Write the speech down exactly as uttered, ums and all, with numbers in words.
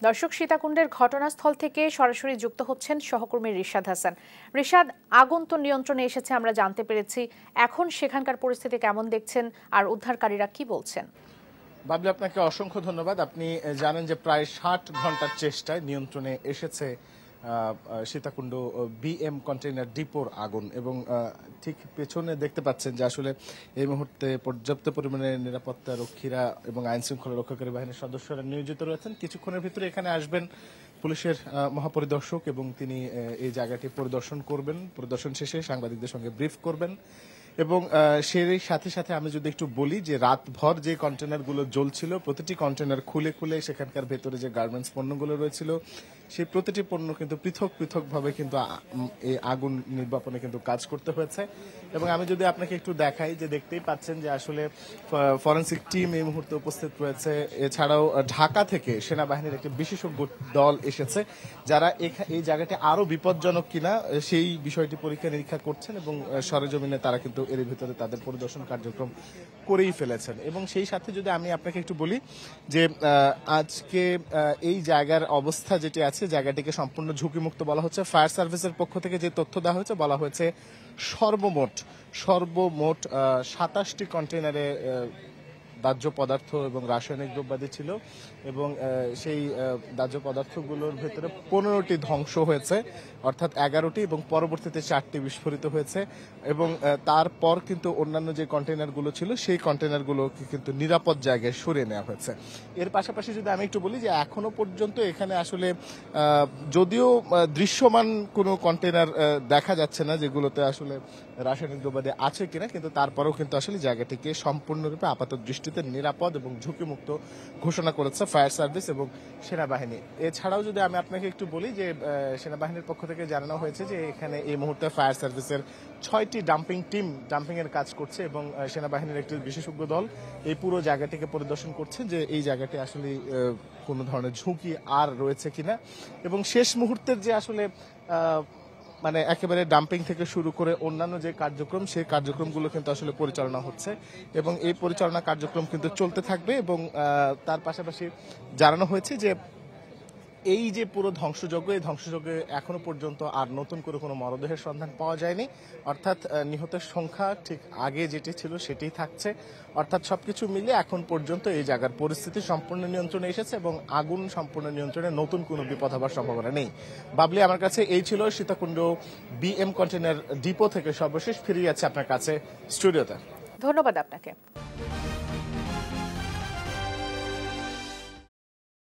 দর্শক, সীতাকুণ্ডের ঘটনাস্থল থেকে সরাসরি যুক্ত হচ্ছেন সহকর্মী রিশাদ হাসান। রিশাদ, আগুন তো নিয়ন্ত্রণে এসেছে আমরা জানতে পেরেছি, এখন সেখানকার পরিস্থিতি কেমন দেখছেন আর উদ্ধারকারীরা কি বলছেন? বাবলি, আপনাকে অসংখ্য ধন্যবাদ। আপনি জানেন যে প্রায় ষাট ঘন্টার চেষ্টায় নিয়ন্ত্রণে এসেছে সীতাকুণ্ড বিএম কন্টেইনার ডিপোর আগুন, এবং ঠিক পেছনে দেখতে পাচ্ছেন যে আসলে এই মুহূর্তে পর্যাপ্ত পরিমাণে নিরাপত্তা রক্ষীরা এবং আইন শৃঙ্খলা রক্ষাকারী বাহিনীর সদস্যরা নিয়োজিত রয়েছেন। কিছুক্ষণের ভিতরে এখানে আসবেন পুলিশের মহাপরিদর্শক এবং তিনি এই জায়গাটি পরিদর্শন করবেন। পরিদর্শন শেষে সাংবাদিকদের সঙ্গে ব্রিফ করবেন এবং সেই সাথে সাথে আমি যদি একটু বলি যে রাতভর যে কন্টেনারগুলো জ্বলছিল, প্রতিটি কন্টেনার খুলে খুলে সেখানকার ভেতরে যে গার্মেন্টস পণ্যগুলো রয়েছিল সেই প্রতিটি পণ্য কিন্তু পৃথক পৃথকভাবে কিন্তু এই আগুন নির্বাপনে কিন্তু কাজ করতে হয়েছে। এবং আমি যদি আপনাকে একটু দেখাই, যে দেখতেই পাচ্ছেন যে আসলে ফরেন্সিক টিম এই মুহূর্তে উপস্থিত রয়েছে। এছাড়াও ঢাকা থেকে সেনাবাহিনীর একটি বিশেষজ্ঞ দল এসেছে, যারা এই জায়গাটি আরো বিপজ্জনক কিনা সেই বিষয়টি পরীক্ষা নিরীক্ষা করছেন এবং সরেজমিনে তারা কিন্তু এর ভিতরে তাদের পরিদর্শন কার্যক্রম করেই ফেলেছেন। এবং সেই সাথে যদি আমি আপনাকে একটু বলি যে আজকে এই জায়গার অবস্থা যেটি আছে, জায়গাটিকে সম্পূর্ণ ঝুঁকিমুক্ত বলা হচ্ছে। ফায়ার সার্ভিসের পক্ষ থেকে যে তথ্য দেওয়া হয়েছে, বলা হয়েছে সর্বমোট সর্বমোট সাতাশটি কন্টেইনারে দাহ্য পদার্থ এবং রাসায়নিক দ্রব্যাদি ছিল, এবং সেই দাহ্য পদার্থগুলোর ভেতরে পনেরোটি ধ্বংস হয়েছে, অর্থাৎ এগারোটি, এবং পরবর্তীতে চারটি বিস্ফোরিত হয়েছে। এবং তারপর কিন্তু অন্যান্য যে কন্টেইনারগুলো ছিল সেই কন্টেইনারগুলোকে কিন্তু নিরাপদ জায়গায় সরিয়ে নেওয়া হয়েছে। এর পাশাপাশি যদি আমি একটু বলি যে এখনো পর্যন্ত এখানে আসলে যদিও দৃশ্যমান কোনো কন্টেইনার দেখা যাচ্ছে না যেগুলোতে আসলে রাসায়নিক দ্রব্যাদি আছে কিনা, কিন্তু তারপরেও কিন্তু আসলে জায়গাটিকে সম্পূর্ণরূপে আপাত দৃষ্টিতে নিরাপদ এবং ঝুঁকিমুক্ত ঘোষণা করেছে ফায়ার সার্ভিস এবং সেনাবাহিনী। এছাড়াও যদি আমি আপনাকে একটু বলি যে সেনাবাহিনীর পক্ষ থেকে জানানো হয়েছে যে এখানে এই মুহূর্তে ফায়ার সার্ভিসের ছয়টি ডাম্পিং টিম ডাম্পিং এর কাজ করছে, এবং সেনাবাহিনীর একটি বিশেষজ্ঞ দল এই পুরো জায়গাটিকে পরিদর্শন করছে যে এই জায়গাটি আসলে কোনো ধরনের ঝুঁকি আর রয়েছে কিনা। এবং শেষ মুহূর্তের যে আসলে মানে একেবারে ডাম্পিং থেকে শুরু করে অন্যান্য যে কার্যক্রম, সেই কার্যক্রমগুলো কিন্তু আসলে পরিচালনা হচ্ছে, এবং এই পরিচালনা কার্যক্রম কিন্তু চলতে থাকবে। এবং তার পাশাপাশি জানানো হয়েছে যে এই যে পুরো ধ্বংসযজ্ঞ, এই ধ্বংসযজ্ঞে এখনো পর্যন্ত আর নতুন করে কোনো মরদেহের সন্ধান পাওয়া যায়নি, অর্থাৎ নিহতের সংখ্যা ঠিক আগে যেটি ছিল সেটি থাকছে। অর্থাৎ সবকিছু মিলে এখন পর্যন্ত এই জায়গার পরিস্থিতি সম্পূর্ণ নিয়ন্ত্রণে এসেছে এবং আগুন সম্পূর্ণ নিয়ন্ত্রণে, নতুন কোনো বিপদ হবার সম্ভাবনা নেই। বাবলি, আমার কাছে এই ছিল সীতাকুণ্ড বিএম কন্টেইনার ডিপো থেকে সর্বশেষ। ফিরে যাচ্ছে আপনার কাছে স্টুডিওতে। ধন্যবাদ আপনাকে।